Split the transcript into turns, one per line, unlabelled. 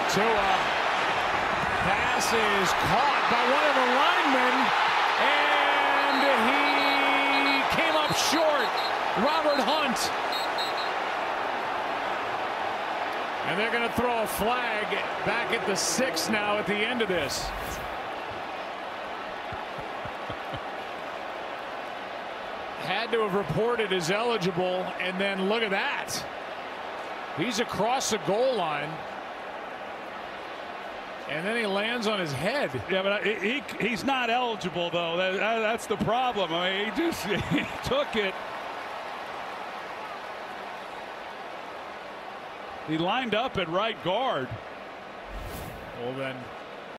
Tua. Pass is caught by one of the linemen, and he came up short. Robert Hunt. And they're going to throw a flag back at the 6 now at the end of this. Had to have reported as eligible, and then look at that. He's across the goal line. And then he lands on his head.
Yeah, but he's not eligible, though. That's the problem. I mean, he took it. He lined up at right guard.
Well, then